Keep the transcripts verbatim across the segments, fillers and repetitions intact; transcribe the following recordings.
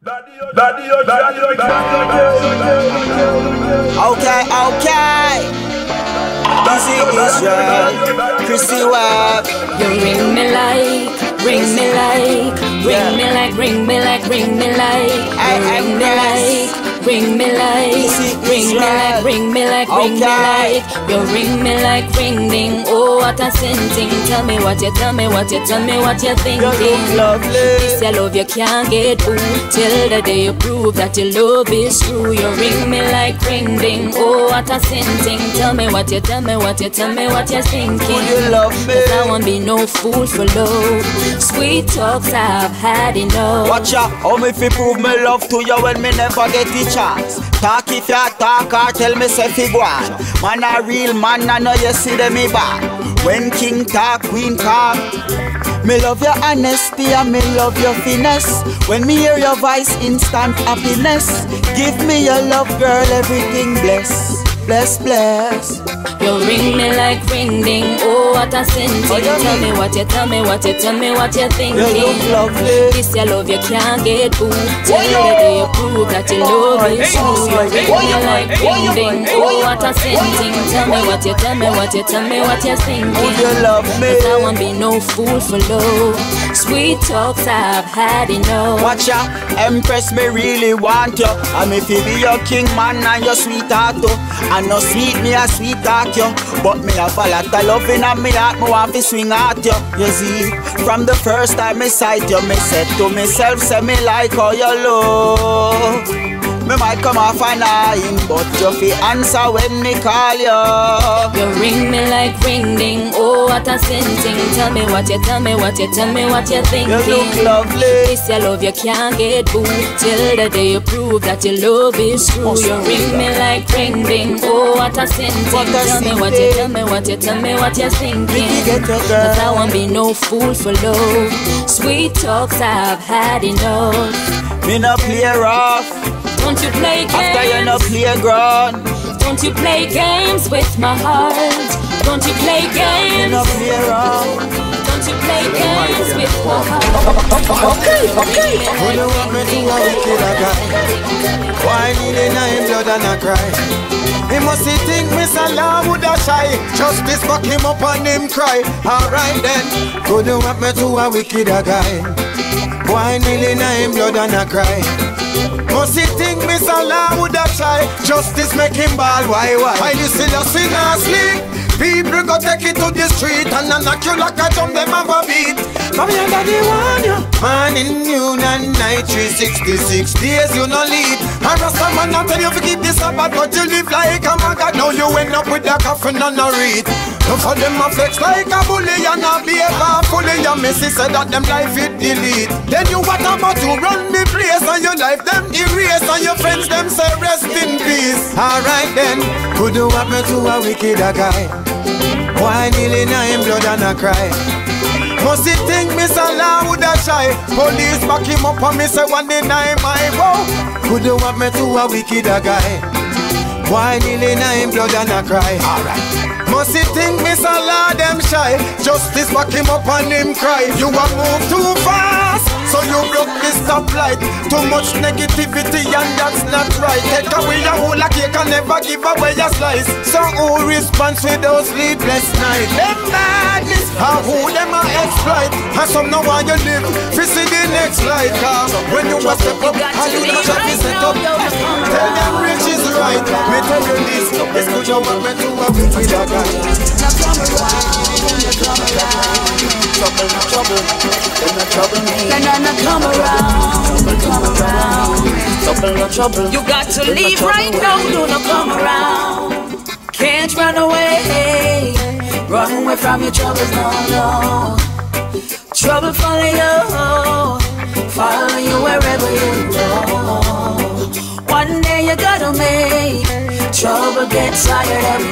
Okay, okay. Easy Israel, Chrissy Webb. You ring me like, ring me like, ring yeah. me like, ring me like, ring me like, I, ring me like, ring me like, ring me like, ring me like, ring me like. You ring me like ring ding. Oh, what a scenting. Tell me what you, tell me what you, tell me what you're thinking. You look lovely. This your love you can't get through till the day you prove that your love is true. You ring me like ring ding. Oh, what a scenting. Tell me what you, tell me what you, tell me what you're thinking. You love me. Cause I won't be no fool for love. Sweet talks I've had enough. Watch out, how me fi prove me love to you when me never get the chance. Talk if you talk or tell me say fi go on. Man a real man, I know you see them me back. When king talk, queen talk. Me love your honesty and me love your finesse. When me hear your voice, instant happiness. Give me your love, girl, everything bless. Bless, bless. You ring me like ring ding. Oh, what a scenting. Oh, tell me what you, tell me what you, tell me what you're thinking. You look lovely. This your love you can't get through till the day you prove that your love is true. You ring me like ring ding. Oh, what a scenting. Tell me what you, tell me what you, tell me what you're thinking. Would you love me? Cause I won't be no fool for love. Sweet talks I've had enough. Watch ya, Empress, me really want you. I'm if you be your king man and your sweetheart too. I know sweet me a sweetheart you, but me have a lot of loving and me heart me want to swing at you. You see, from the first time me sight you, me said to myself, say me like how you love. Me might come off a nine, but you fi answer when me call you. You ring me like ring ding. Oh, what a scenting. Tell me what you, tell me what you, tell me what you're thinking. You look lovely. This your love you can't get through till the day you prove that your love is true. You ring me like ring ding. Oh, what a scenting. Tell me what you, tell me what you, tell me what you're thinking. Cause I won't be no fool for love. Sweet talks I've had enough. Me no play rough. Don't you play games? After you no play ground. Don't you play games with my heart? Don't you play games? Me no play rough. Don't you play games with my heart? Okay, okay. When you want me to a wicked a guy, why need a nine blood and a cry? He must think Miss Allah would a shy. Justice fuck him up and him cry. Alright then. Could you want me to a wicked a guy? Why nearly nine blood and a cry? Must he think Miss Allah would a shy? Justice make him ball, why, why? Why you still a sin and sleep? People go take it to the street and I knock you like a drum, them have a beat. Mommy and daddy want you. Morning, noon and night, three sixty-six days you no lead. And Rasta man not tell you to keep this Sabbath, but you live like a maggot. Now you end up with a coffin and a reed. No for them a flex like a bully and a behavior fully. Your messy said that them life it delete. Then you what about to run the place and your life them erase and your friends them say rest in peace. Alright then, could you want me to a wicked a guy? Why nearly nine blood and a cry? Must he think Miss Allah would a shy? Police back him up and me say one day nine my woe. Could you want me to a wicked a guy? Why nearly nine blood and a cry? Alright. Must he think Miss Allah them shy? Justice back him up and him cry. You a move too fast, so you broke the stoplight. Too much negativity and that's not right. Take away your whole cake and never give away a slice. So who responds with those sleepless nights? Them madness, how who them a exploit? And some know why you live, fi see the next light. Cause when you a step up, and you not try to set up. Tell them rich is right. Me tell you this, it's good you want me to a bit with a guy. Now come around, come around. Trouble, no trouble, then no trouble me. Then I come around, come around. Trouble, no trouble. You got to leave right now, do not come around. Can't run away, run away from your troubles, no, no. Trouble follow you, follow you wherever you go. One day you gotta make trouble get tired of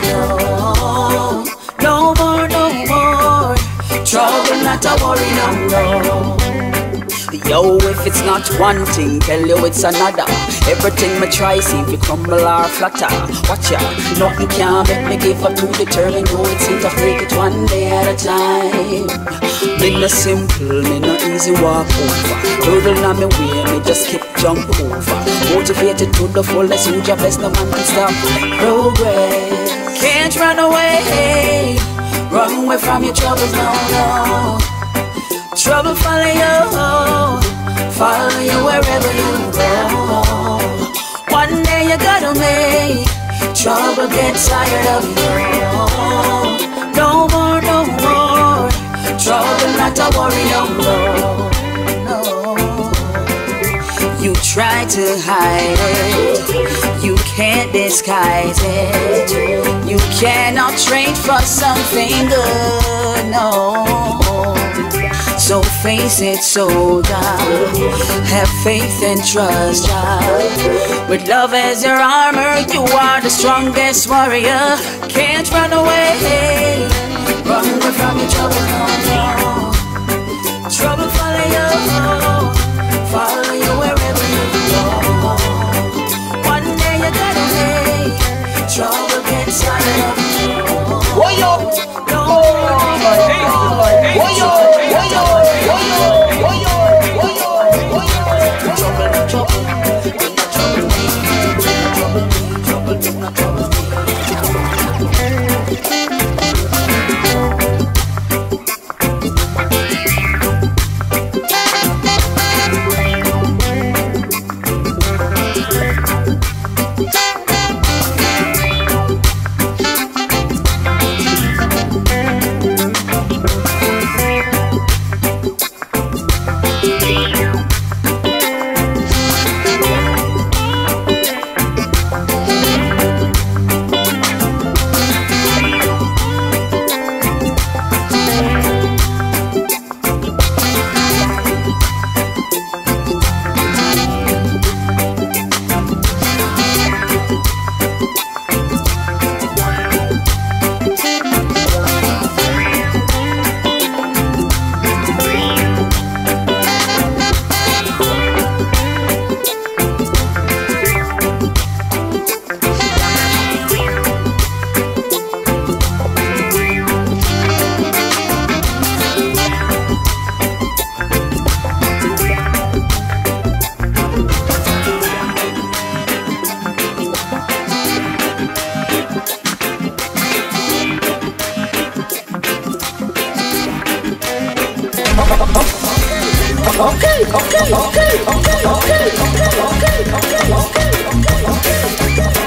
you. No more, no more trouble, not to worry, no, no. Yo, if it's not one thing, tell you it's another. Everything me try, see if you crumble or flutter. Watch ya, nothing can make me give up to determine. No, it seems to break it one day at a time. Me no simple, me no easy walk over. Hurdle on me way, me just keep jump over. Motivated to the fullest, you just best no one can stop progress. Can't run away, run away from your troubles, no, no. Trouble follow you, follow you wherever you go. One day you gotta make trouble get tired of you. No more, no more, trouble not to worry no more. No. You try to hide it, you can't disguise it. You cannot trade for something good, no. So face it, soldier. Have faith and trust, child. With love as your armor, you are the strongest warrior. Can't run away, run away from your trouble, no, no. Trouble follow you, follow you wherever you go. One day you gotta make trouble get tired of you. Whoa, yo! Whoa, yo! Okay, okay, okay, okay, okay, okay, okay, okay, okay, okay.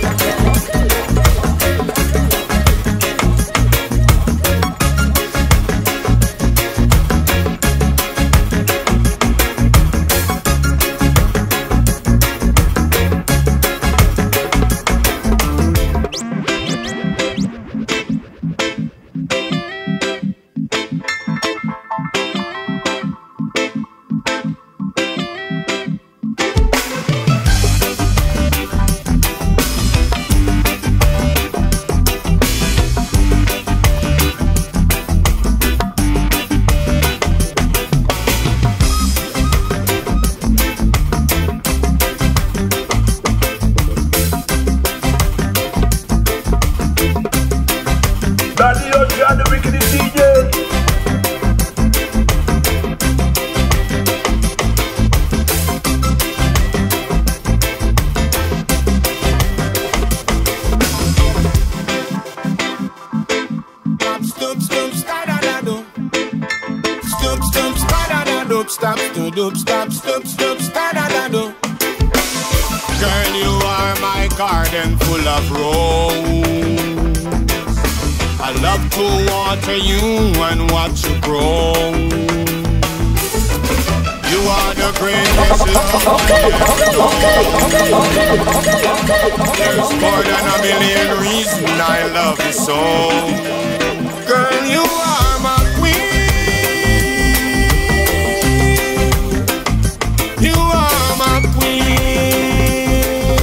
Stop, stop, stop, stop, stop, stop, da, da, do. Girl, you are my garden full of roses. I love to water you and watch you grow. You are the greatest love There's more than a million reasons I love you so. Girl, you are my queen. You are my queen.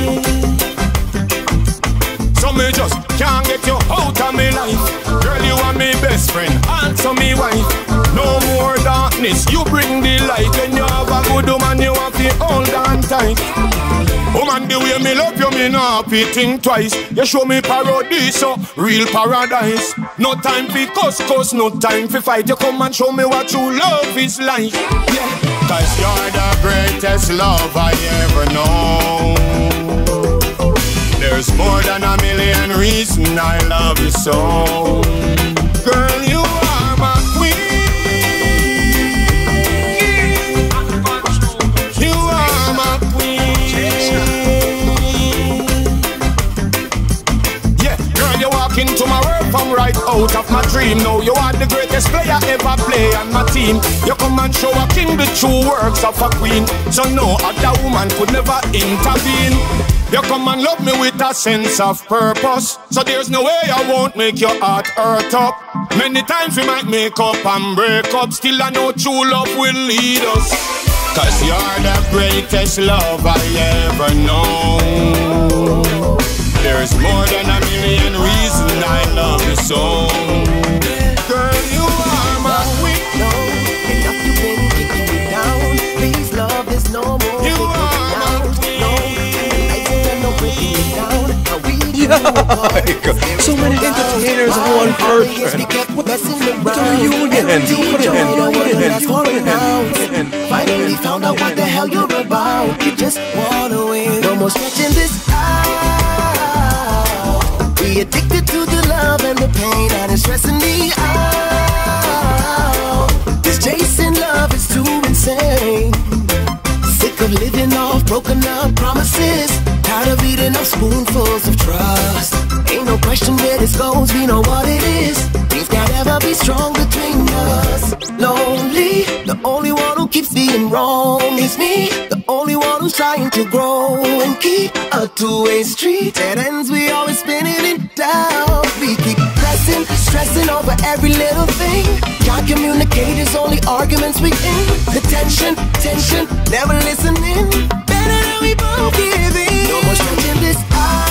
So me just can't get you out of my life. Girl, you are my best friend, also me wife. No more darkness Miss, you bring the light. When you have a good woman, you have to hold on tight. Woman, the way me love you, me not happy think twice. You show me paradise, so real paradise. No time for cuss, cuss, no time for fight. You come and show me what true love is like. Yeah, cause you're the greatest love I ever know. There's more than a million reasons I love you so. Girl, you are my queen. You are my queen. Yeah, girl, you walk into my world from right out of my dream. No, you are the greatest player ever play on my team. You come and show a king the true works of a queen. So no other woman could never intervene. You come and love me with a sense of purpose. So there's no way I won't make your heart hurt up. Many times we might make up and break up. Still I know true love will lead us. Cause you're the greatest love I ever know. There's more than a million reasons I love you so. Girl, you are my queen. No, enough you've been kicking me down. Please love, there's no more. You are my queen. No, breaking me down. So many entertainers in one person. What a reunion! Finally found out what the hell you're about. You just wanna win. No more stretching this out. Be addicted to the love and the pain that is stressing me out. This chasing love is too insane. Sick of living off broken up promises. Tired of eating up spoonfuls of trust. Ain't no question where this goes, we know what it is. Things can't ever be strong between us. Lonely, the only one who keeps being wrong is me. The only one who's trying to grow and keep a two-way street. Dead ends, we always spinning it down. We keep pressing, stressing over every little thing. Can't communicate, it's only arguments we in. The tension, tension, never listening. Better than we both give in. No more stretching this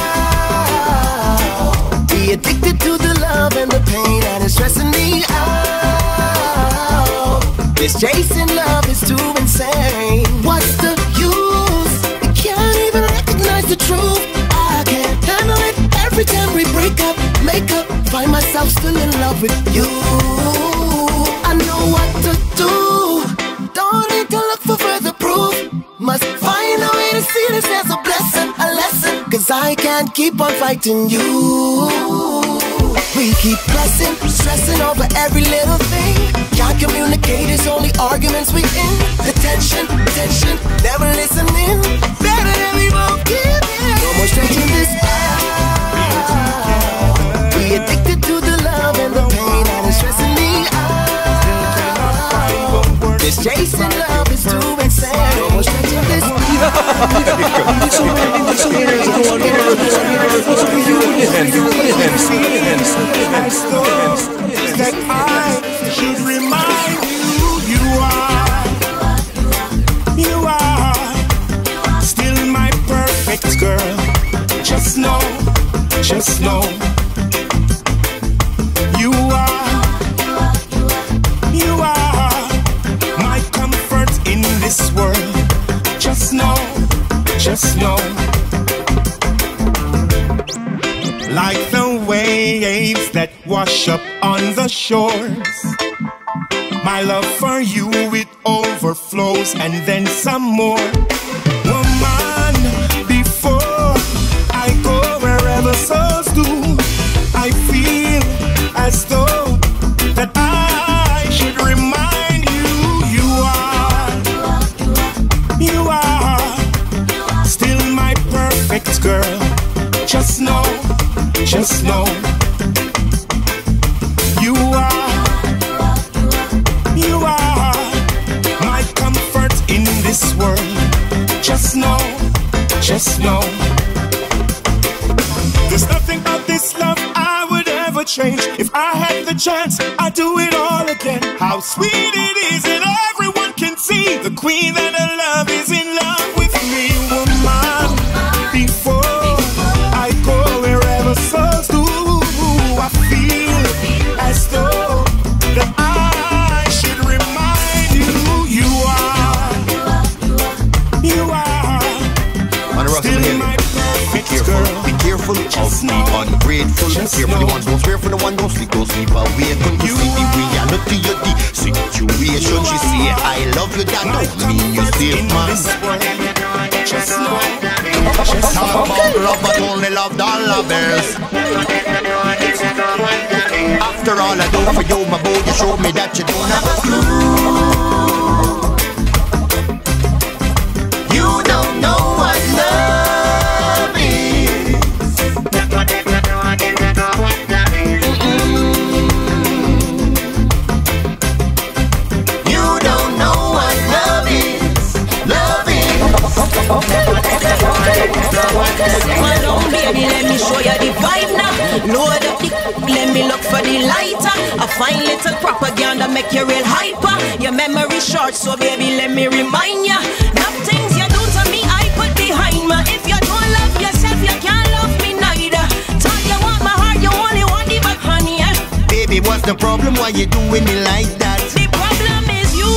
out. Be addicted to the love and the pain that is stressing me out. This chasing love is too insane. What's the use? You can't even recognize the truth. I can't handle it. Every time we break up, make up, find myself still in love with you. I know what to do. Don't need to look for further proof. Must find a way to see this as a blessing, a lesson. Cause I can't keep on fighting you. We keep pressing, stressing over every little thing. Can't communicate, it's only arguments we in. The tension, tension, never listening. Better than we both give in. No more stretching this out. Be addicted to the love and the pain that is stressing me out. This chasing love is too insane. No more stretching this out. So many entertainers in one person. What a reunion! I thought that I should remind you, you are, you are still my perfect girl. Just know, just know, you are, you are my comfort in this world. Just know, just know. Like the waves that wash up on the shores, my love for you, it overflows and then some more. Woman, before I go wherever souls do, I feel as though that I should remind you, you are, you are still my perfect girl. Just know, just know, you are, you are my comfort in this world. Just know, just know, there's nothing about this love I would ever change. If I had the chance, I'd do it all again. How sweet it is that everyone can see the queen that I love is in love with me. Woman, before I go wherever souls do, I feel as though that I should remind you, grateful of me ungrateful. Here for the ones who swear for the one don't sleep, don't sleep away. Couldn't you see the reality of the situation? She say I love you, that don't mean you save man. Talk about love but only love dollar bills. After all I do for you, my boy, you show me that you don't have a clue. You don't know what love is. You don't know what love is. Love is. Come on, baby, let me show you the vibe now. Load up the, let me look for the lighter. A fine little propaganda make you real hyper. Your memory short, so baby, let me remind ya. Enough things you do to me, I put behind me. If you don't love yourself, you can't love me neither. Thought you want my heart, you only want the back, honey. Yeah? Baby, what's the problem? Why you doing me like that? The problem is you.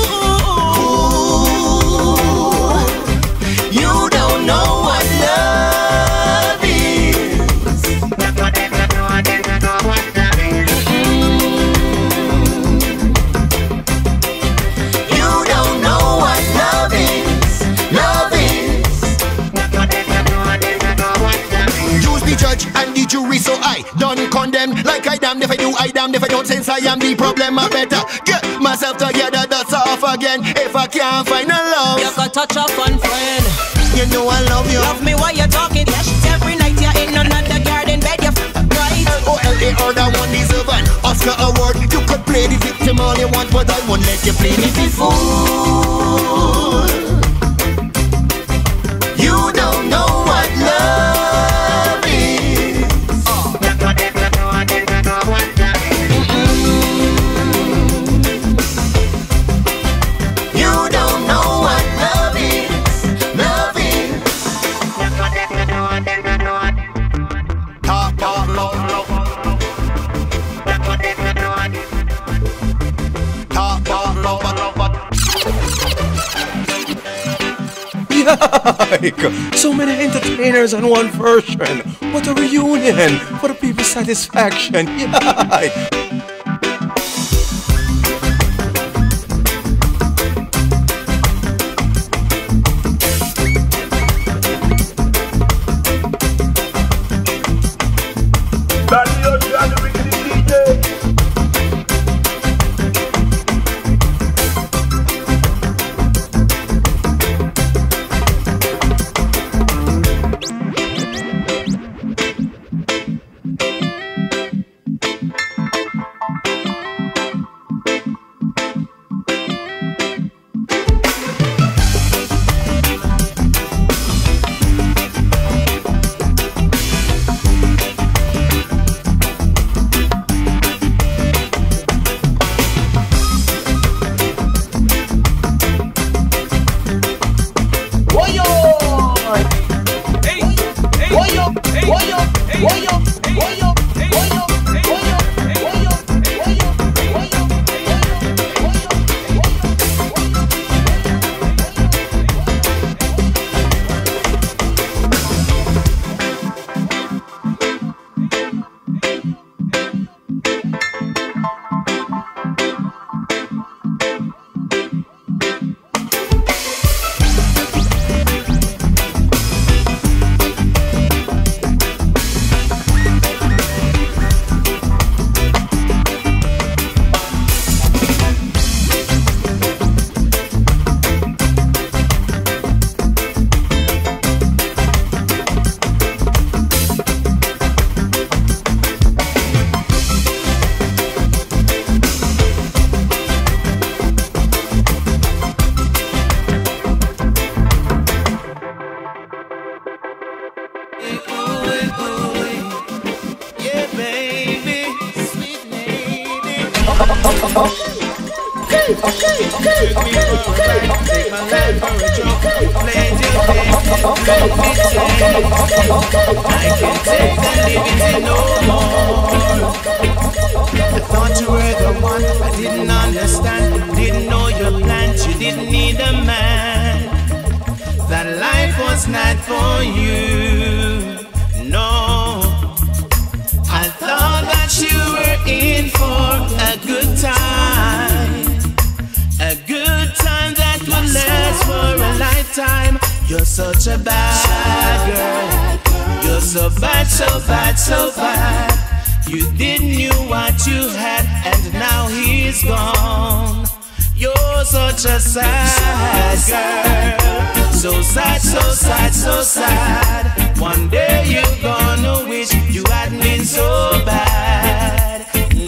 You don't know what love is. You don't know what love is. Love is. Use the judge and the jury, so I don't condemn. Like I damned if I do, I damned if I don't. Since I am the problem, I better get myself together. That's off again. If I can't find a love, you can touch a fun friend. You know I love you. Love me while you're talking. Yes, every night you're in another garden bed. You f*** right. L O L A or that one deserve an Oscar award. You could play the victim all you want, but I won't let you play the fool. You don't know what love is. You don't know what love is. Love is. Talk about love, love. Talk about love, love. Yike! So many entertainers on one version. What a reunion for the people's satisfaction. Yike! That life was not for you, no. You're such a bad girl. You're so bad, so bad, so bad. You didn't knew what you had, and now he's gone. You're such a sad girl. So sad, so sad, so sad. One day you're gonna wish you hadn't been so bad.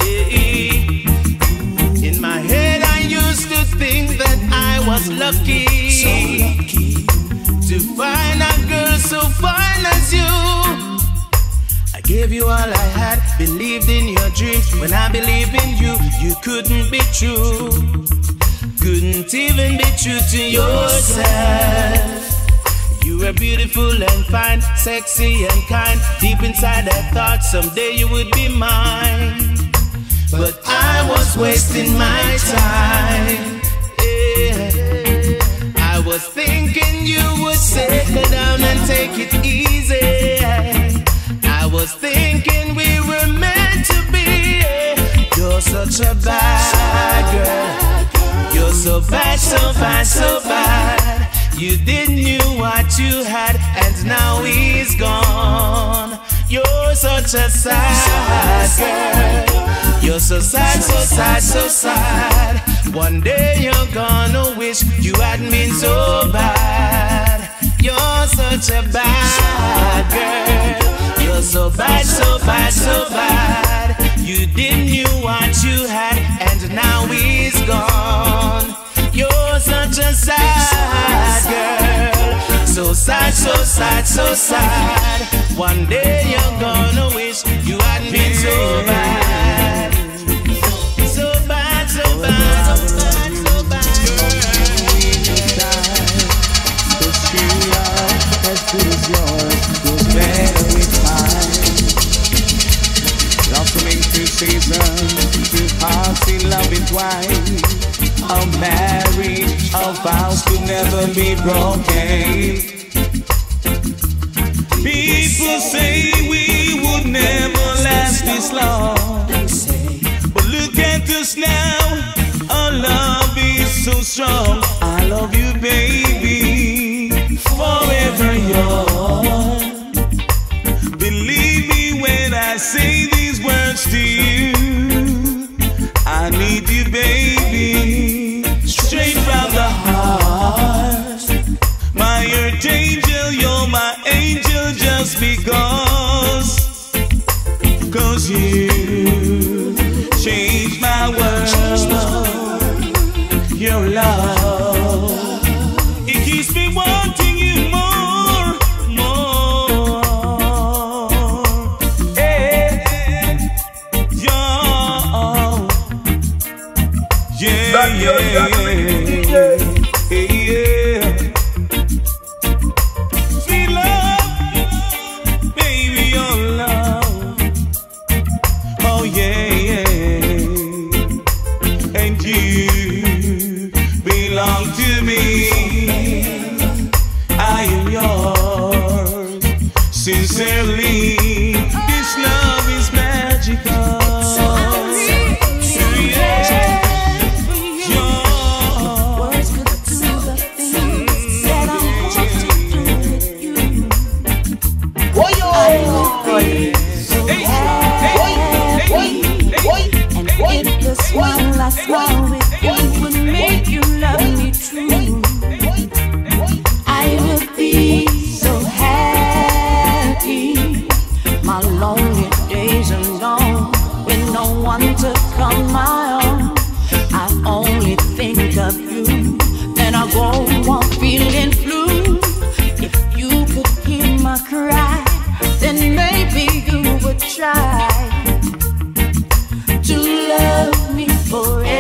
In my head I used to think that I was lucky, so lucky to find a girl so fine as you. I gave you all I had, believed in your dreams. When I believed in you, you couldn't be true. Couldn't even be true to yourself. You were beautiful and fine, sexy and kind. Deep inside I thought someday you would be mine. But I was wasting my time. Yeah. I was thinking you would settle down and take it easy. I was thinking we were meant to be. You're such a bad girl. You're so bad, so bad, so bad. You didn't knew what you had, and now he's gone. You're such a sad girl. You're so sad, so sad, so sad. One day you're gonna wish you hadn't been so bad. You're such a bad girl. You're so bad, so bad, so bad. You didn't knew what you had, and now he's gone. You're such a sad girl. So sad, so sad, so sad. One day you're gonna wish you hadn't been so bad. So bad, so bad, so bad, so bad. The true love as good as yours goes better with mine. Blossoming through seasons, through hearts in love entwined. Our marriage, our vows could never be broken. People say we would never last this long, but look at us now, our love is so strong. I love you, baby, forever yours. Believe me when I say these words to you. I need you, baby, straight from the heart. My earth angel, you're my angel just because. Cause you changed my world. Your love, it keeps me wanting you more, more. Hey, your yeah, yeah, yeah, yeah. Sweet love, baby, your love. Oh yeah, yeah. And you belong to me. I am yours sincerely. This love is magical. One last one with you would make you love me true. I would be so happy. My lonely days are gone with no one to call my own. I only think of you, then I go on feeling blue. If you could hear my cry, then maybe you would try to love me forever.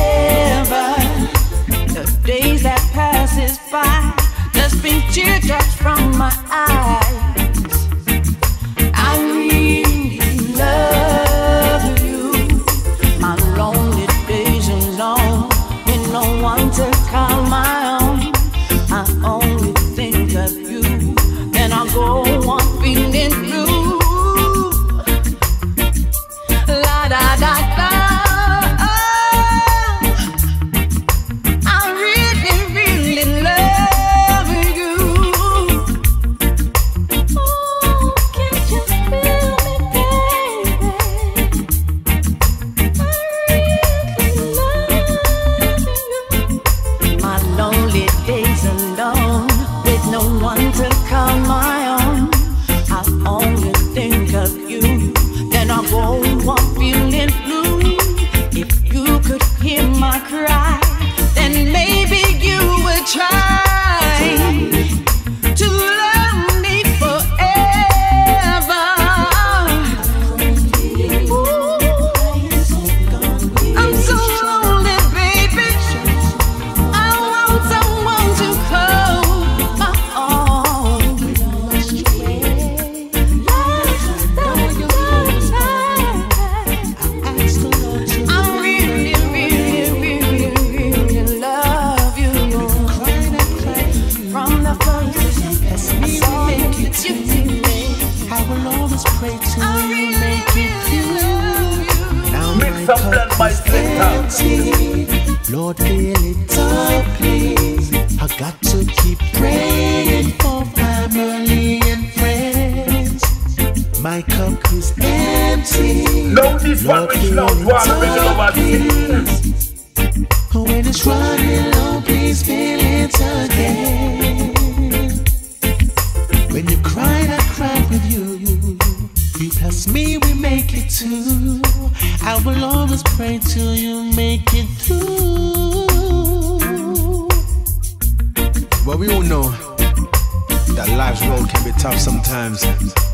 The days that passes by just bring teardrops from my eyes. I really love you. My lonely days alone with no one to call my own. I only think of you, then I go on feeling blue. La da da da. I really, really love you. pray to you, make it through. Now Mix up blend by empty. Lord, fill it up, please. I got to keep praying for family and friends. My cup is empty. No, this one reaching out to all the regular ones. When it's running low, please fill it again. When you cried, I cried with you. You plus me, we make it two. I will always pray till you make it through. But we all know that life's road can be tough sometimes.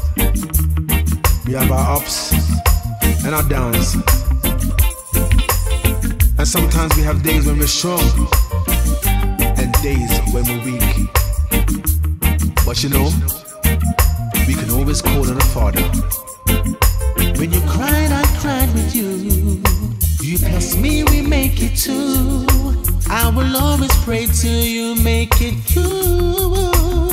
We have our ups and our downs. And sometimes we have days when we're strong and days when we're weak. But you know, we can always call on the Father. When you cried, I cried with you. You plus me, we make it two. I will always pray till you make it through.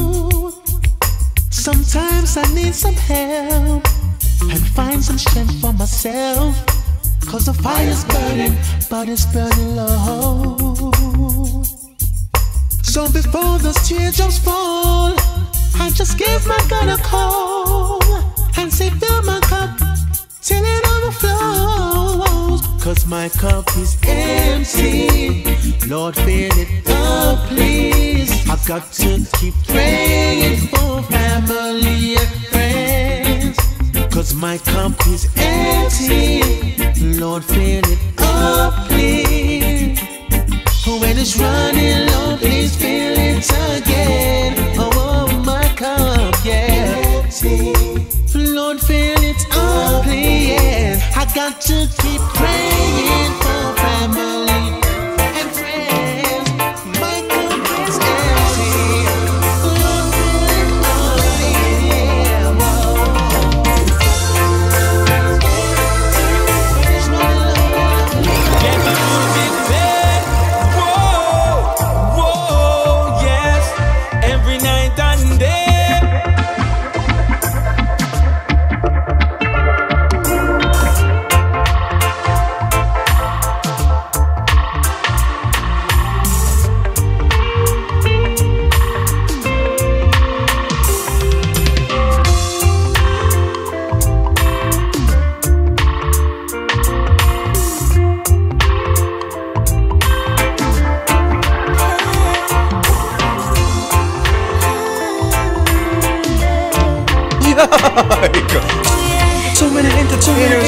Sometimes I need some help and find some strength for myself. Cause the fire's burning, but it's burning low. So before those teardrops fall, I just give my God a call and say fill my cup till it overflows. Cause my cup is empty. Lord, fill it up, please. I got to keep praying for family and friends. Cause my cup is empty. Lord, fill it up, please. When it's running low, please fill it again. Oh, oh my cup, yeah. Lord, fill it up, please. I got to keep praying for family and friends. My cup is empty. Lord, fill it up, yeah. Whoa, whoa, yes, every night and day. So many entertainers,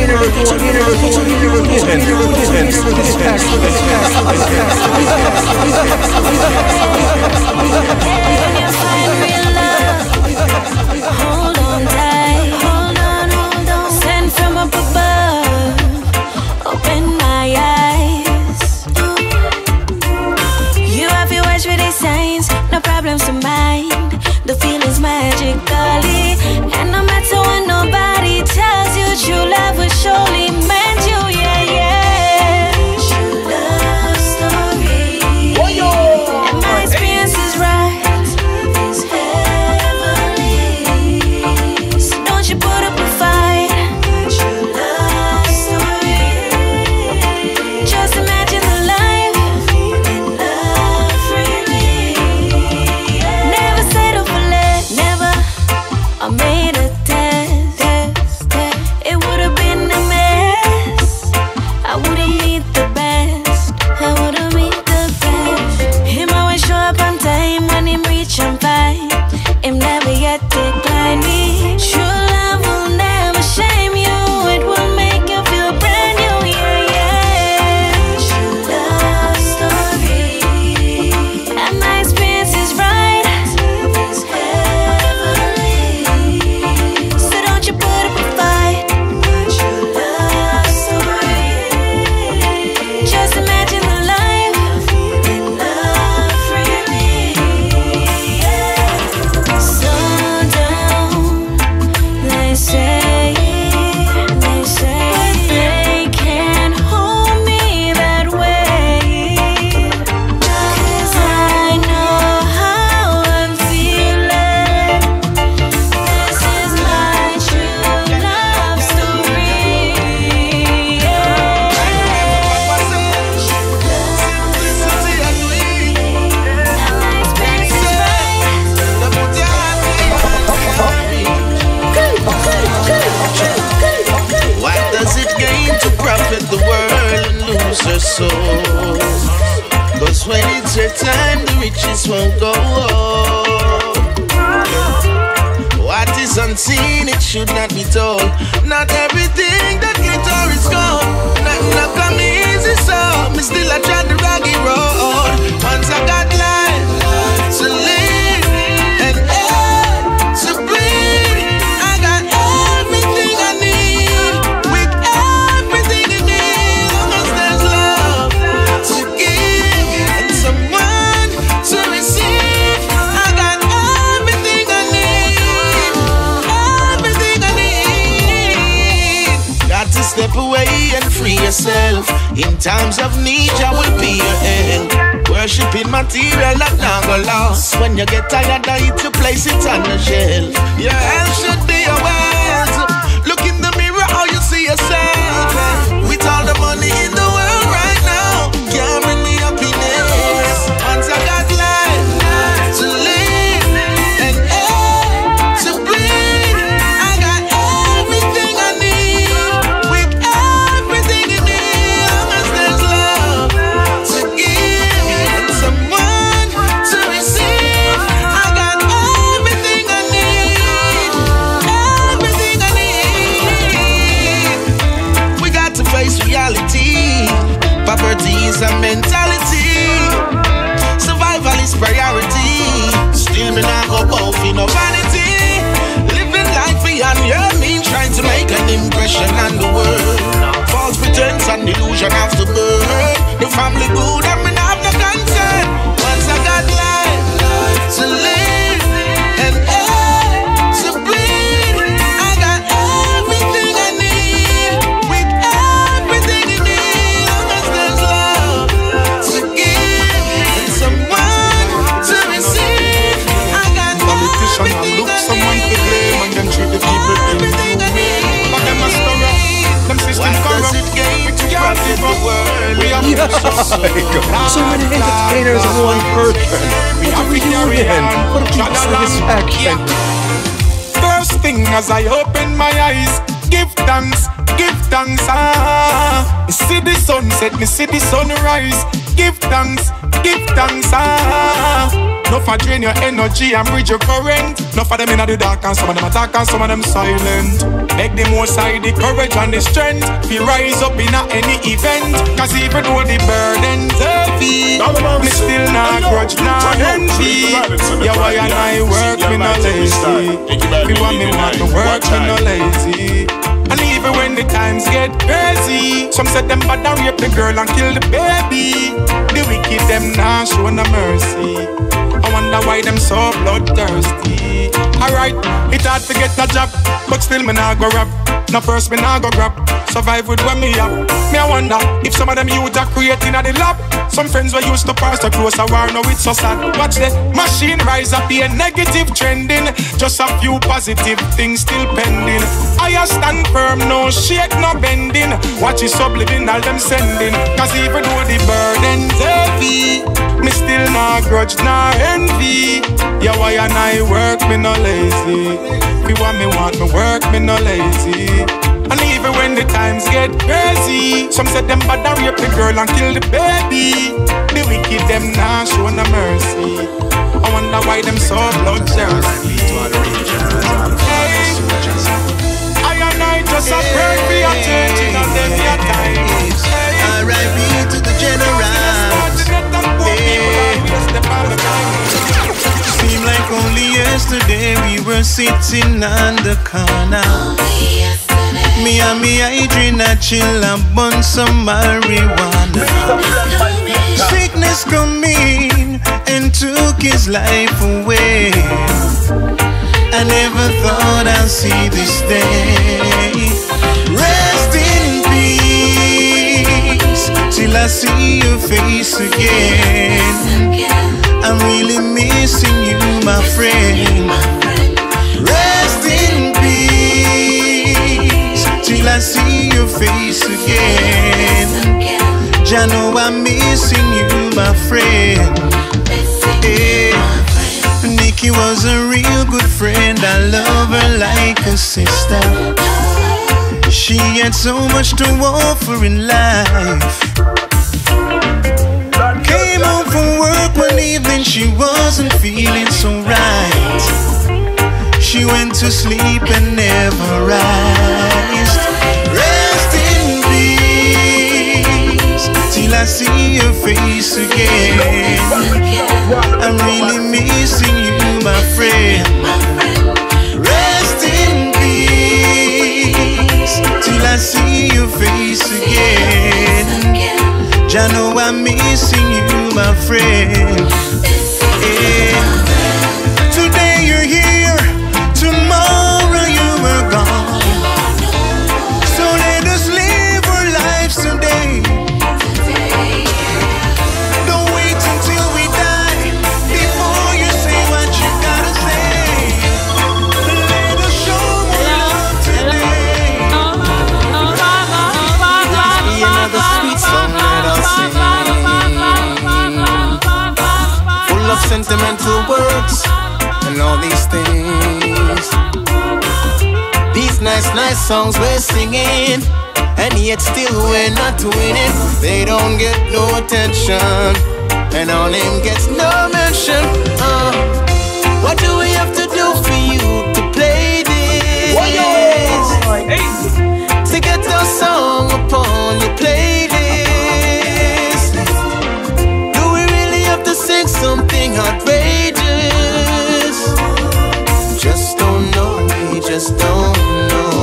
hold on tight, hold on, hold on. Send from up above, open my eyes. You have your watch with these signs, no problems to mind. The feeling's magically, and no matter what nobody tells you, true love will surely mend you, yeah, yeah. True love story, oh, yo. And my experience is right, is heavenly. So don't you put up a fight. True love story. Just imagine the life and love freely. Never settle for less, never. after time the riches won't go up. What is unseen, it should not be told. Not everything that glitter is gold. Nothing not come easy, so me still I try the rocky road. Once I got life to live and air to breathe, I got everything I need. With everything in me, long as there's love to give and someone to receive, I got everything I need. Everything I need. Got to step away and free yourself. In times of need, I will be your end. Worshipping material that now go lost. When you get tired of it, you place it on the shelf. Your health should be your wealth. Look in the mirror, how you see yourself. With all the money in the world right now, can't bring me happiness. Once I got life to live and air to breathe, I got everything I need. With everything in me, long as there's love to give and someone to receive, I got everything I need. Everything I need. We got to face reality. Poverty is a mentality. Survival is priority. Still me not go both in no vanity. Living life beyond your means, trying to make an impression on the world. False pretense and illusion of the bird. The family good and me not have no concern. Once I got life to live and air to breathe, I got everything I need. With everything in me, long as there's love to give and someone to receive, I got Politician and everything look I someone to blame and then treat the people everything I need. But them a stir up, them system What does corrupt. it gain to profit the world? We are So many entertainers in one person. What are we doing? What a deep satisfaction. First thing as I open my eyes, give thanks, give thanks, ah. Me see the sunset, me see the sunrise. Give thanks, give thanks, ah. No for drain your energy and bridge your current. No for them in the dark and some of them attack and some of them silent. Beg the most side the courage and the strength. We rise up in a any event. Cause even though the burden's heavy, me still not grudge, not envy. Yeah, why and I work, me not lazy. We want me want to work, me not lazy. And even when the times get crazy, some said them bad and rape the girl and kill the baby. The wicked them now show no mercy. I wonder why them so bloodthirsty. Alright, it hard to get a job, but still me nah go rap. No first me nah go grab. Survive with what me have. Me I wonder if some of them youth are creating at the lab. Some friends were used to pass so close a war, now it's so sad. Watch the machine rise up, be a negative trending. Just a few positive things still pending. I stand firm, no shake, no bending. Watch it subliminal them sending. Cause even though the burden's heavy, me still not grudge, not envy. Yeah, why and I work, me no lazy. We want me want me work, me no lazy. And even when the times get crazy, some said them bad and rape the girl and kill the baby. The wicked them nah show no mercy. I wonder why them so bloodthirsty. Hey, I and I just a pray for your changing and them your times. R I P to the general. Seemed like only yesterday we were sitting on the corner. Me and me Adriana chill and bun some marijuana. Sickness come in and took his life away. I never thought I'd see this day. Rest in peace till I see your face again. I'm really missing you, my friend. Rest in peace till I see your face again. Jah know I'm missing you, my friend. Hey. Nikki was a real good friend. I love her like a sister. She had so much to offer in life. Came home from work she wasn't feeling so right. She went to sleep and never rised. Rest in peace till I see your face again. I'm really missing you, my friend. Rest in peace till I see your face again. I know I'm missing you, my friend. Yeah. Today you're here, tomorrow you were gone. So let us live our lives today. Don't wait until we die before you say what you gotta say. Let us show more love today. Be another sweet song, let us sing. Full of sentimental words and all these things. These nice, nice songs we're singing, and yet still we're not winning. They don't get no attention, and our name gets no mention. uh, What do we have to do for you to play this? To get our song upon your playlist? Do we really have to sing something outrageous? Just don't know, we just don't know.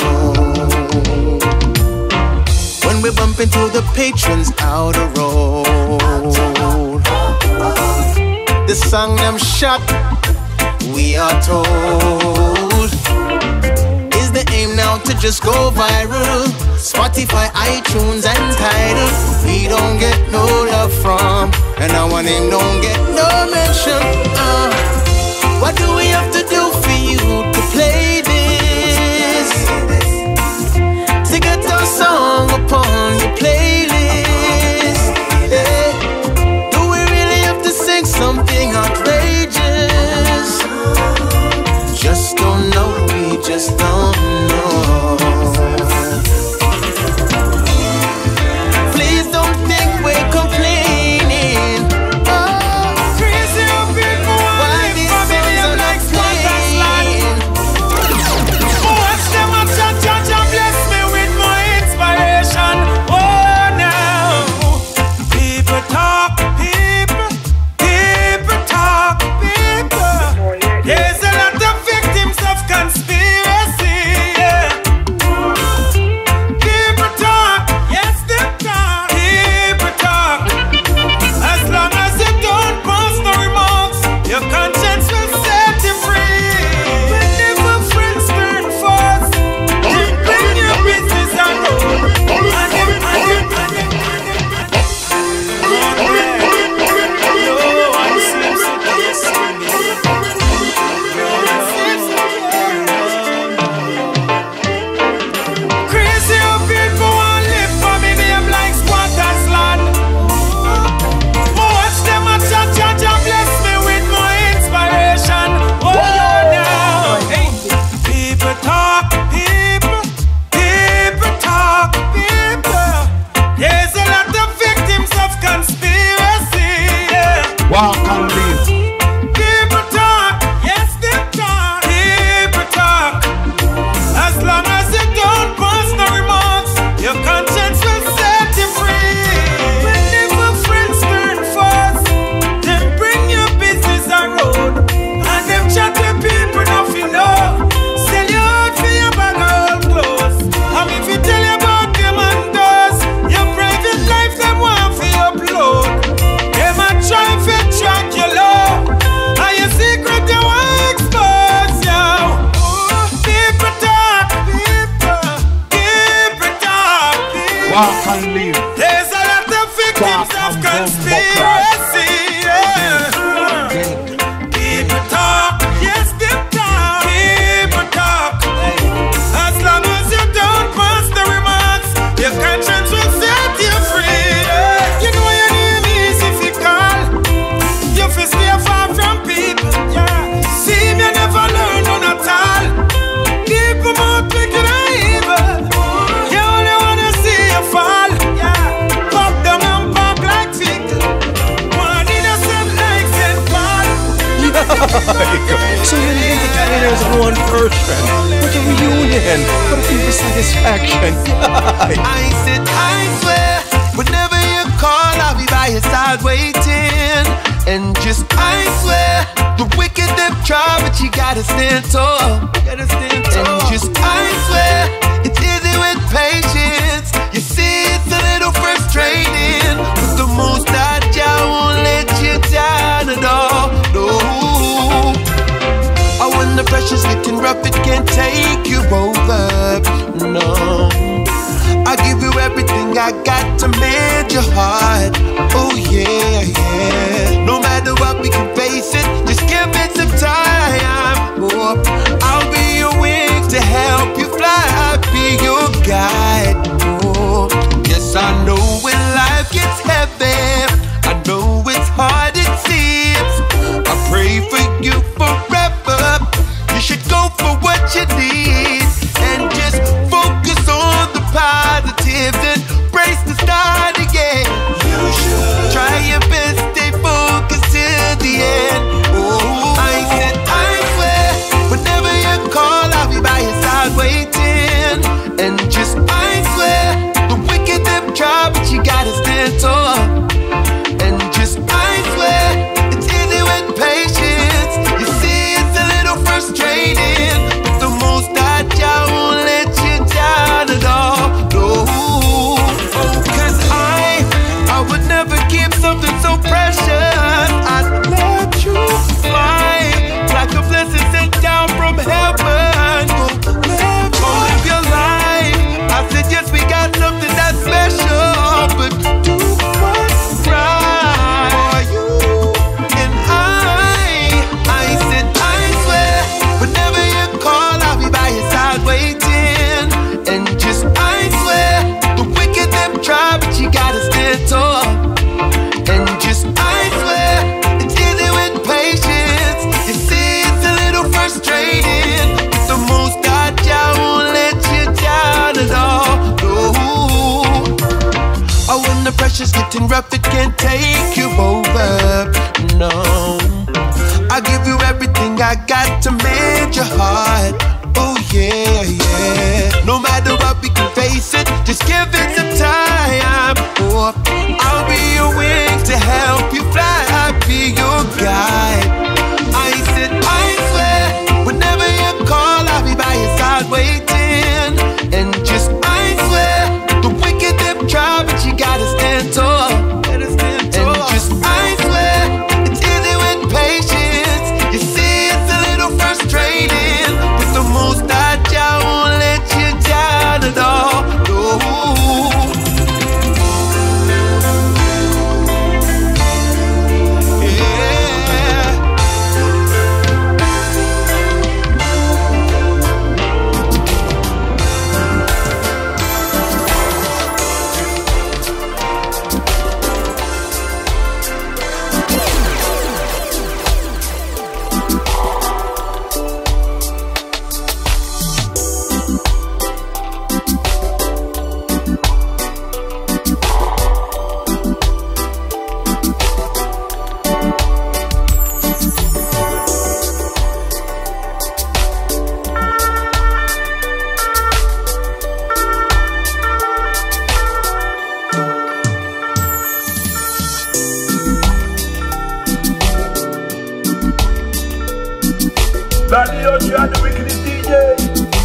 When we bump into the patrons outer road, the song them shot, we are told. Is the aim now to just go viral? Spotify, iTunes and Tidal, we don't get no love from, and our name don't get no mention. uh, What do we have to do for you to play this? To get our song upon your playlist? Yeah. Do we really have to sing something outrageous? Just don't know, we just don't know. Please don't think we're complaining. Oh, crazy people, why these songs are not playing? So many entertainers in one person. What a reunion. What a feeling of satisfaction. I said, I swear, whenever you call, I'll be by your side waiting. And just, I swear, the wicked them try, but you gotta stand tall. Gotta stand tall. And just, I swear, it's easy with patience. You see, it's a little frustrating, but the most I won't let you down at all. No. Oh, when the pressure's getting rough, it can't take you over. No. I give you everything I got to mend your heart. Oh yeah, yeah. No matter what, we can face it. Just give it some time. Oh, I'll be your wings to help you fly. I'll be your guide. Oh, yes, I know when life gets heavy, I know it's hard it seems. I pray for you forever. You should go for what you need and just focus on the positives and brace the start again. You should try your best, stay focused till the end. Oh, I said, I swear, whenever you call, I'll be by your side waiting. And just, I swear, the wicked them try, but you gotta stand tall. And just, I swear, it's easy with patience. You see, it's a little frustrating, but the most I won't let you down at all. No, oh, cause I, I would never keep something so precious. I'd let you fly like a blessing sent down from heaven. Go live, go live your life. I said, yes, we got something that's special, but do what's right for you and I. I said, I swear, whenever you call, I'll be by your side waiting. And just, I swear, the wicked them try, but you gotta stand tall. And just, I swear, it's easy with patience. You see, it's a little frustrating, but the most I won't let you down at all. No. Oh, when the pressure's getting rough, it can't take you over. No. I give you everything I got to mend your heart. Oh yeah, yeah. No matter what, we can face it. Just give it some time. Oh, I'll be your wings to help you fly. I'll be your guide. I said, I swear, whenever you call, I'll be by your side waiting. And just, I swear, the wicked them try, but you gotta stand tall. Gotta stand tall. And just, I swear, it's easy with patience. You see, it's a little frustrating, but the most I won't let you down at all. No. Daddy, you are the wickedest D J.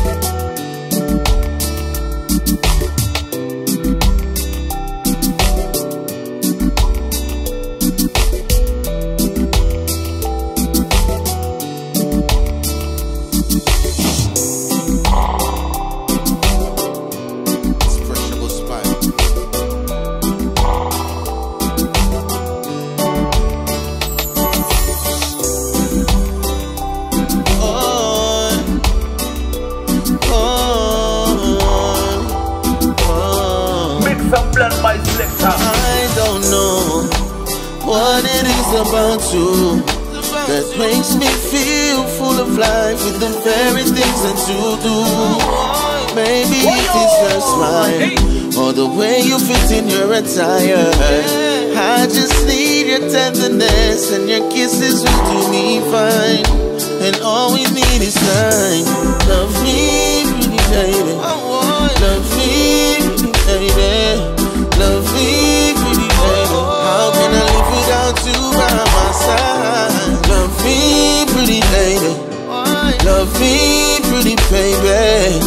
I don't know what it is about you that makes me feel full of life with the very things that you do. Maybe it is your smile or the way you fit in your attire. I just need your tenderness, and your kisses will do me fine. And all we need is time. Love me, pretty baby. Love me, pretty baby. Love me, pretty baby. How can I live without you by my side? Love me, pretty baby. Love me, pretty baby.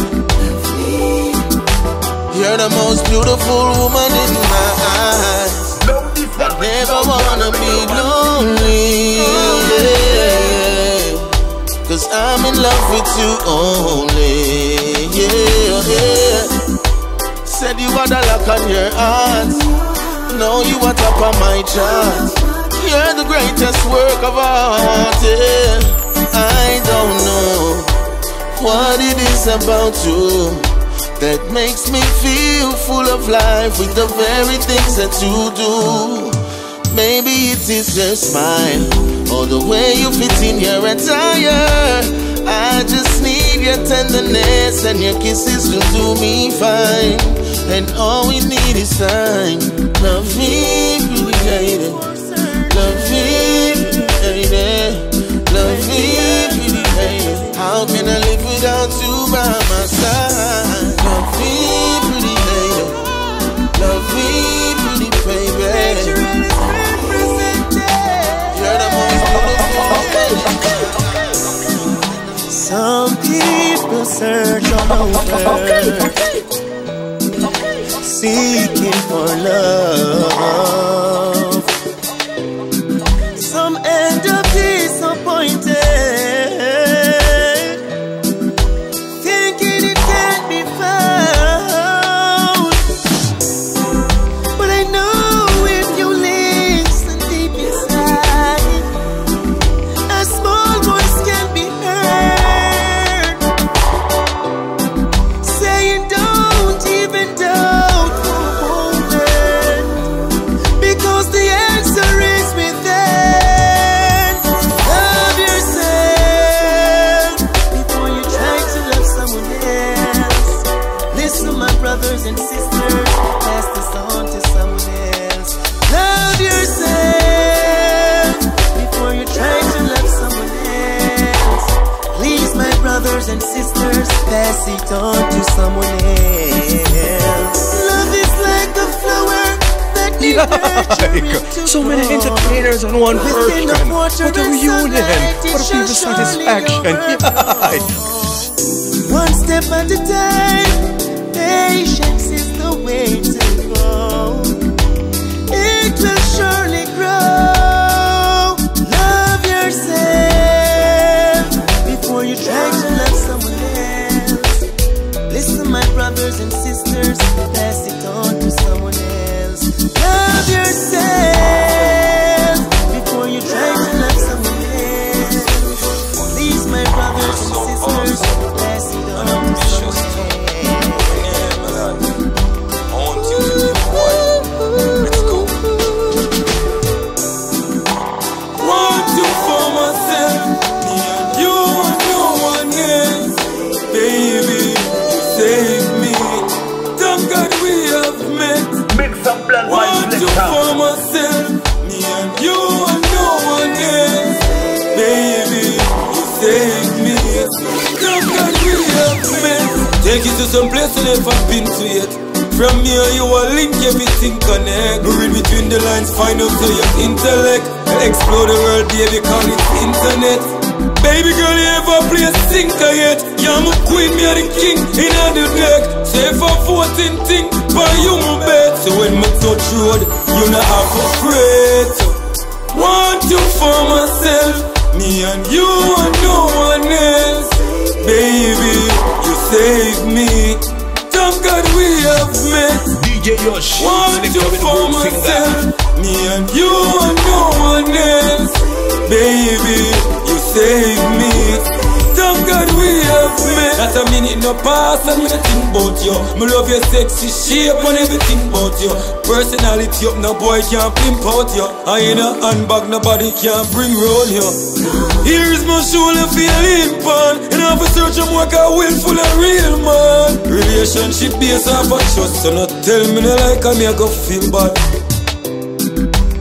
You're the most beautiful woman in my eyes. I never wanna be lonely, yeah. Cause I'm in love with you only, yeah, yeah. Said you got a lock on your heart. Know you are top of my chart. You're the greatest work of art, yeah. I don't know what it is about you that makes me feel full of life with the very things that you do. Maybe it is your smile or the way you fit in your attire. I just need your tenderness, and your kisses will do me fine. And all we need is time. Love me, pretty lady. Love me, pretty lady. Love me, pretty lady. How can I live without you by my side? Love me, pretty lady. Love me, pretty baby. You're the most beautiful. Some people search all over, seeking for love. Some end up disappointed, thinking it can't be found. But I know if you listen deep inside, a small voice can be heard, saying don't even doubt for a moment, because the answer is within. Love yourself before you try to love someone else. Listen, my brothers and sisters, pass this on to someone else. Love yourself before you try to love someone else. Please, my brothers and sisters, pass it on to someone else. Love is like a flower that you nurture. So many entertainers on one person. What a reunion. What a people's satisfaction. Yeah. One step at a time, patience is the way to go. It will surely grow. Love yourself before you try to love someone else. Listen, my brothers and sisters, pass it on to someone else. Love yourself before you try to love someone else. Please, my brothers and sisters, pass it on to someone else. Want you for myself, me and you and no one else. Baby, you save me. Thank God we have met. Want you for myself, me and you and no one else. Baby, you save me. Thank God we have met. Take you to some place you never been to yet. From here you will link everything connect. Read between the lines, find out to your intellect. Explore the world, baby, call it internet. Baby girl, you ever play a sinker yet? You're my queen, me are the king in the deck. Say for fourteen thing, but you my bet. So when me touch road, you not have to fret. Want you for myself, me and you and no one else. Baby, you save me. Thank God we have met. D J Yosh, want you for myself, me and you and no one else. Baby, you save me. Thank God we have met. Not a minute no pass and me not think about you. Me love your sexy shape and everything about you. Personality up, no boy can't pimp out you. I in a handbag, nobody can bring round you. Here's my shoulder feeling pan, and I have a search of work I will full of real man. Relationship based off of trust, so not tell me no like I me I go feel bad.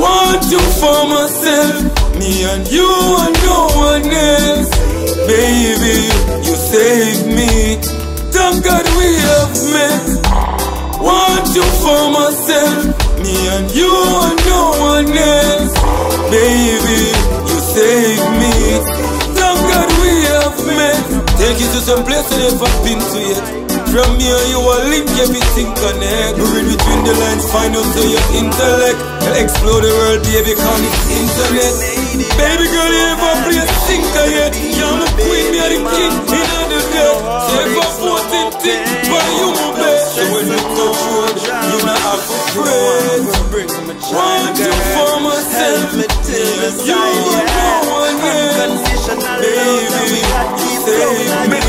Want you for myself, me and you and no one else. Baby, you save me. Thank God we have met. Want you for myself, me and you and no one else. Baby, you save me. Thank God we have met. Take you to some place I never been to yet. From here you will link everything connect. Read between the lines, find out to your intellect. Explore the world, baby, call it internet. Baby girl, you ever play a sinker yet? You're the queen, me are the king, in the dead. Save for fourteen things, but you my best. So when you touch road, you not have to pray. Want you for myself, you and no one else. Baby, you save me.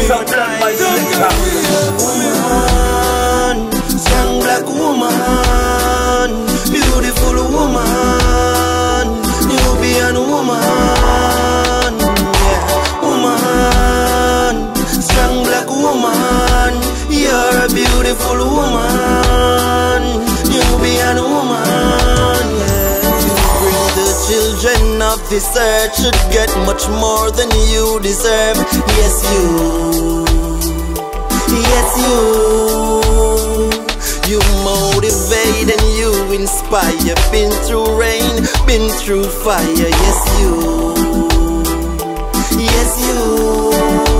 Woman, young black woman, beautiful woman, Nubian woman, yeah, woman, strong black woman, you're a beautiful woman, Nubian woman, yeah. Bring the children of this earth should get much more than you deserve. Yes, you. Yes, you. You motivate and you inspire. Been through rain, been through fire. Yes, you. Yes, you.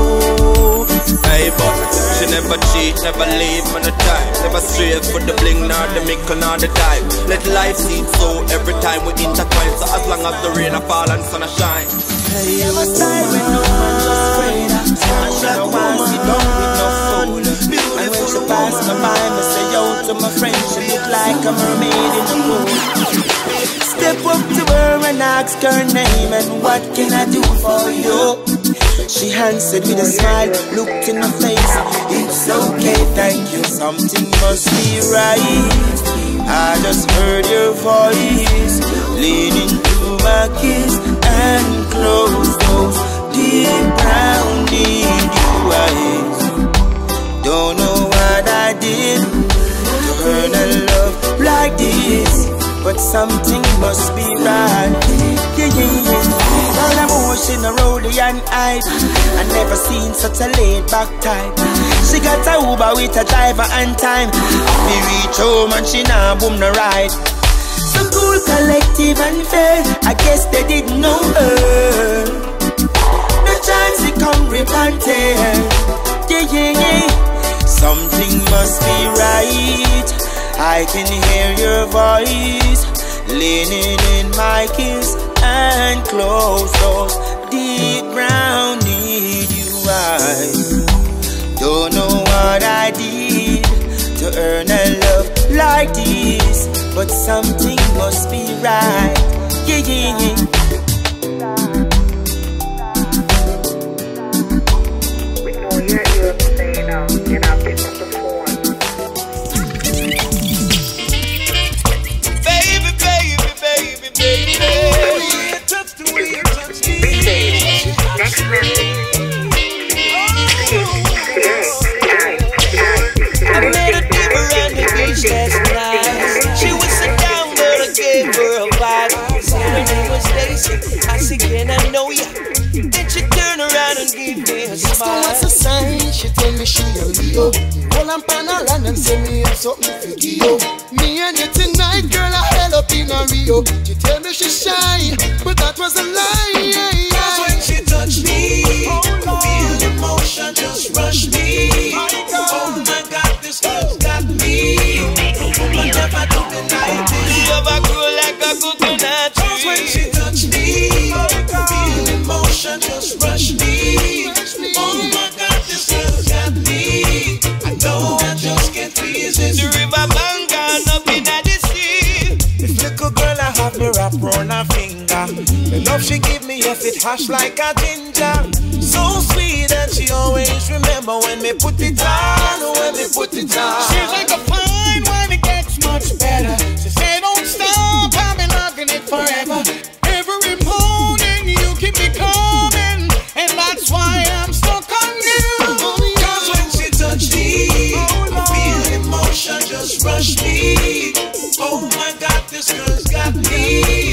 Hey, but she never cheat, never leave on the time. Never stray for the bling, nor the mickle, nor the dime. Let life seed so every time we intertwine. So as long as the rain a fall and sun a shine. Hey, you a style when no man just afraid. And black woman sit down with no fool. And when she pass my mind, I say yo to my friend, she look like a mermaid in the pool. Step up to her and ask her name, and what can I do for you? She answered with a smile, looked in her face. It's okay, thank you, something must be right. I just heard your voice, leaning to my kiss and close those deep brown need you eyes. Don't know what I did to earn a love like this, but something must be right. Yeah, yeah, yeah. All emotion, a rollie and hype. I never seen such a laid back type. She got a Uber with a driver and time. We reach home and she nah boom no ride. So cool, collective and fair. I guess they didn't know her. No chance to come repenting. Yeah, yeah, yeah. Something must be right. I can hear your voice, leaning in my kiss and close those deep brown need you eyes. Don't know what I did to earn a love like this, but something must be right. Yeah, yeah, yeah. We know you're here to stay now. You're not picking up the phone. Baby, baby, baby, baby, baby. Touch the way you touch me. Next message. I met a diva on the beach last night. She was sit down, but I gave her a vibe. Said her name was Stacy. I said, can I know ya? Then she turned around and gave me a smile. What's a sign? She tell me she a Leo. Hold on pan a land and say me have something for you. Me and you tonight, girl, I held up in a Rio. She tell me she shy, but that was a lie. Cause when she touched me, feel emotion just rush me. Oh my God, this girl's got me. But never do the like this. You ever grow like a coconut tree. Cause when she touched me, feel emotion just rush me. Oh my God, this girl's got me. I know I just can't resist. The river bank gone up in the sea. This little girl I have me wrap round her finger. The love she give me, yes, it hash like a ginger. So sweet that she always remember when me put it on, when me put it on. She's like a fine wine, it gets much better. She say don't stop, I've been loving it forever. Every morning you keep me coming, and that's why I'm stuck on you. Cause when she touched me, I feel emotion just rush me. Oh my God, this girl's got me.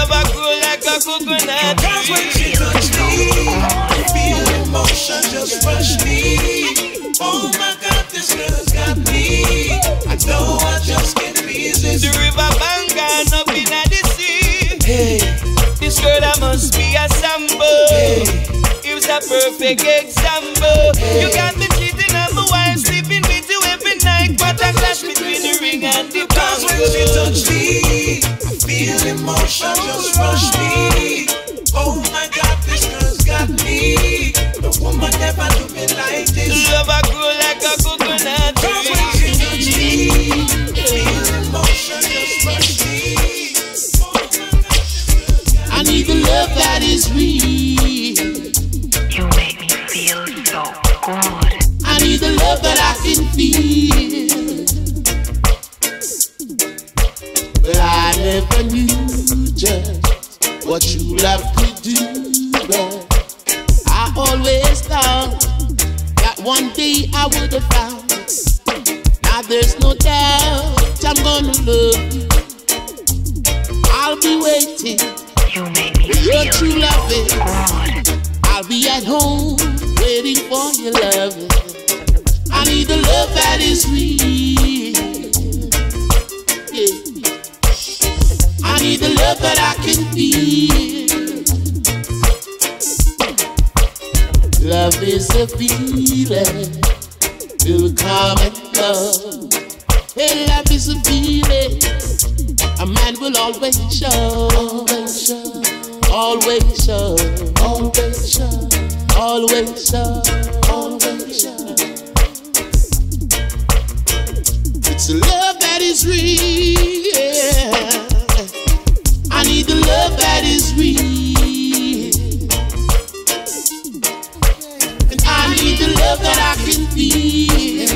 Love I grow like a coconut. Cause when she touch me, I feel emotion just rush me. Oh my God, this girl's got me. I know I just can't resist. The river bank and up in the sea. Hey, this girl that must be a sample. hey, It was a perfect example. Hey. You got me cheating on my wife, sleeping with you every night. But I clash between the ring and the cause when she touch me, I feel emotion just rush me. Oh my God, this girl's got me. The woman never do me like this. Love I grow like a coconut Cause when tree. she touch me, I feel emotion just rush me. I need the love that is real. You make me feel so good. I need the love that I can feel. But I never knew just what you love to do. But I always thought that one day I would have found. Now there's no doubt I'm gonna love you. I'll be waiting. You make me for your feel true loving. good. I'll be at home waiting for your loving. I need the love that is real. Yeah. I need the love that I can feel. Love is a feeling, will come and go. Hey, love is a feeling, a man will always show, always show, always show, always show, always show, always show. It's a love that is real. Yeah. I need the love that is real. And I need the love that I can feel.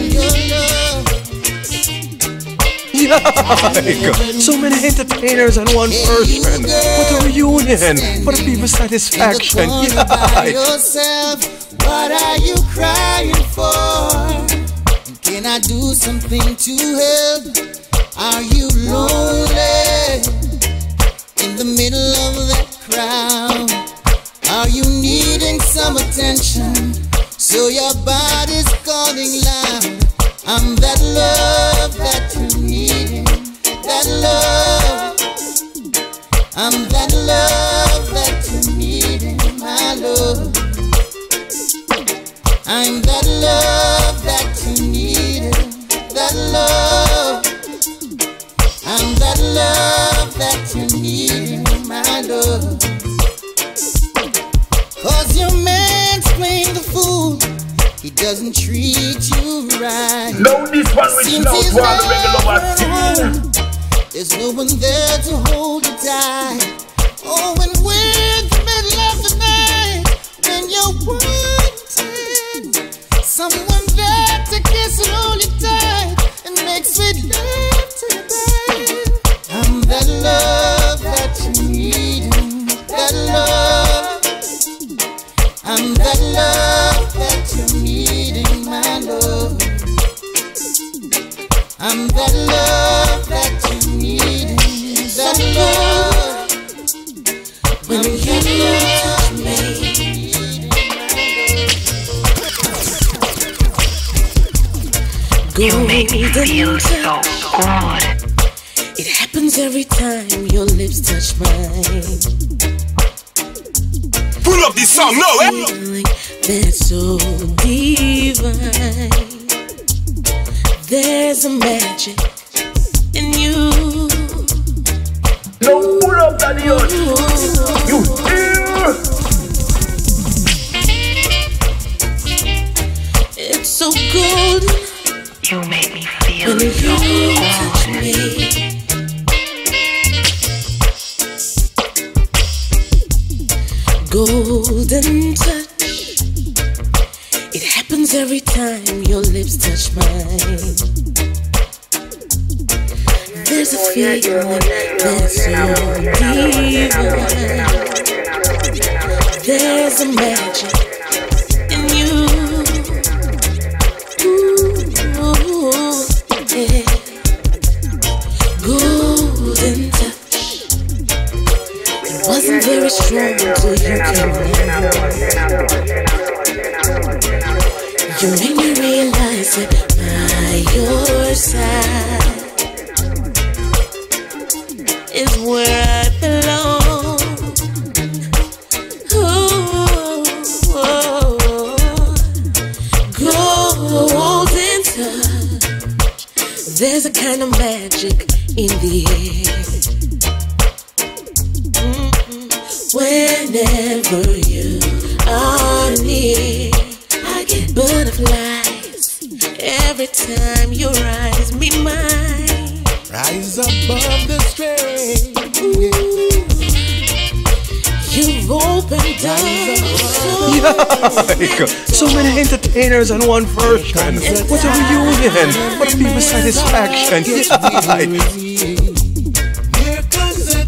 Yike! So many entertainers and one person. What a reunion! What a people's satisfaction! Yike! Yourself, what are you crying for? Can I do something to help? Are you lonely in the middle of that crowd? Are you needing some attention? So your body's calling loud. I'm that love that you need. That love. I'm that love that you need. My love. I'm that love that you need. That love. I'm that love that you need. My love. Cause your man's playing the fool. He doesn't treat you right. No, this one reaching out to all the regular ones. There's no one there to hold you tight. Oh, and when the middle of the night, when you're wanting someone there to kiss and hold you tight and make sweet love tonight. I'm that love that you need. That love. I'm that love that you need in my love. I'm that love that you need. That love. When you love me. You make me feel so good. It happens every time your lips touch mine. Pull up this song now, eh? Feeling that's so divine. There's a magic in you. No, pull up that you hear? It's so good. You make me feel when so you good. touch me. Golden touch. It happens every time your lips touch mine. There's a feeling that's so divine. There's a magic in you. Ooh, yeah. Golden touch. wasn't very strong till you came along. You made me realize that by your side is where I belong. Ooh, oh, golden touch. There's a kind of magic in the air. Mm-mm. Whenever you are near, I get butterflies every time your eyes meet mine. Rise above the strain. You've opened doors. Yeah, so many entertainers on one version. What a reunion! What a people's satisfaction! Yeah. Here comes the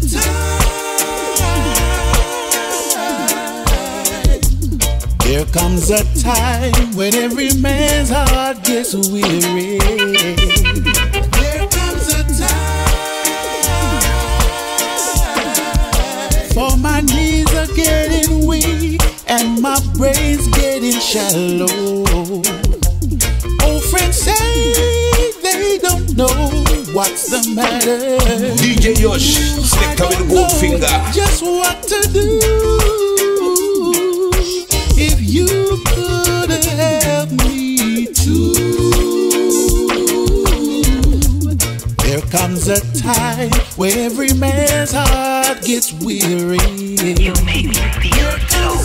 time. There comes a time when every man's heart gets weary. There comes a time, for my knees are getting weak and my brain's getting shallow. Old friends say they don't know what's the matter. D J Yosh, selector with the gold finger. Just what to do. If you could help me too. There comes a time where every man's heart gets weary. You make me feel so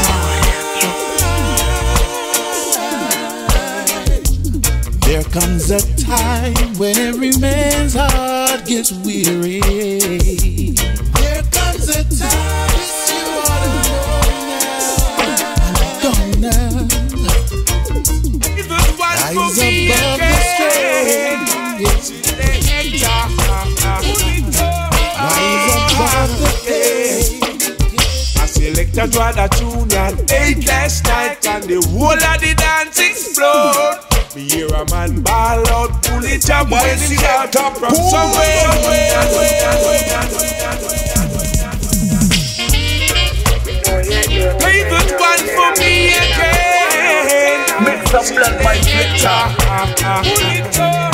There comes a time when every man's heart gets weary. There comes a time, yes, you ought to know now. I'm gonna rise above the strain. Rise above the pain. I selected what a tune and eight last night, and the whole of the dance explode. Me hear a man ball out, pull it up when he shout up from somewhere. Play that one for me again. Make some blood by Victor. Pull it up.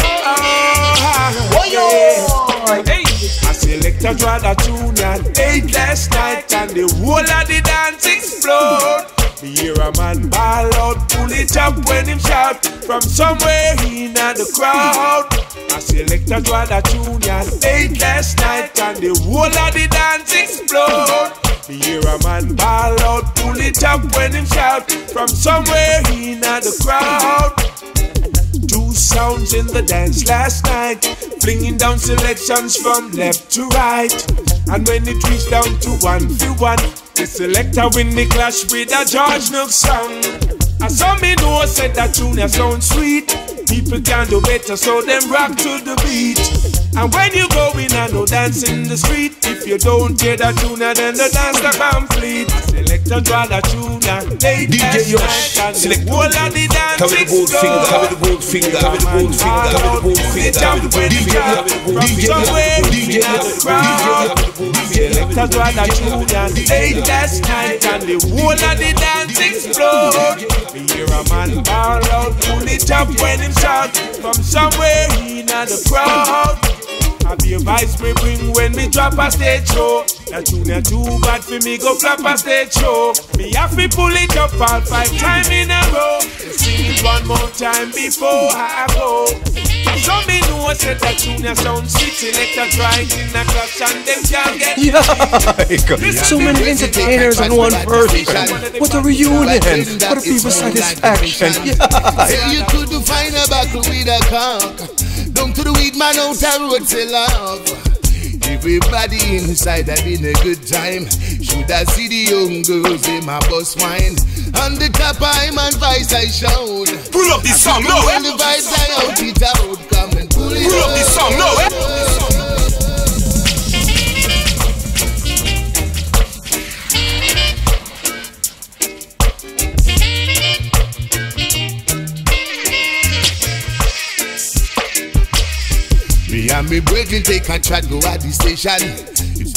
Hey, I selected what a tune and eight last night, and the whole of the dance explode. Me hear a man ball out, pull it up when him shout from somewhere in the crowd. I selected what a tune and eight last night, and the whole of the dance explode. Me hear a man ball out, pull it up when him shout from somewhere in the crowd. Two sounds in the dance last night, flinging down selections from left to right. And when it reached down to one for one, the selector win the clash with a George Nook song. And some me know said that tune sound sweet. People can do better, so them rock to the beat. And when you go in and no dance in the street, if you don't hear that tune, then the dance not complete. Selector draw the tune and they D J Yosh, select whole of the dance. Cover the gold finger, cover the gold finger, cover the gold finger, cover the gold finger, cover the gold finger, cover the gold finger, D J Selector draw the tune and they last night, and the whole of the dance explode. Me hear a man ball out, pull it up when him shout from somewhere in the crowd. I be a vice me bring when me drop a stage show. That tune ain't too bad for me go flop a stage show. Me have to pull it up all five times in a row. Sing it one more time before I go. So me know said that tune sound sweet. Selector trying in a clash and them can't get Yeah, so many entertainers on one version. What a reunion! What a people's satisfaction! Yeah. You couldn't find a buckle with a cock. Down to the weed man out the road say love. Everybody inside having a good time. Should I see the young girls in my bus wine? On the top I'm on vice I shout. Pull up this song now, eh? The vibes I out it out. Come and pull it Pull up this song now, eh? Me and me brethren take a chat, go at the station. It's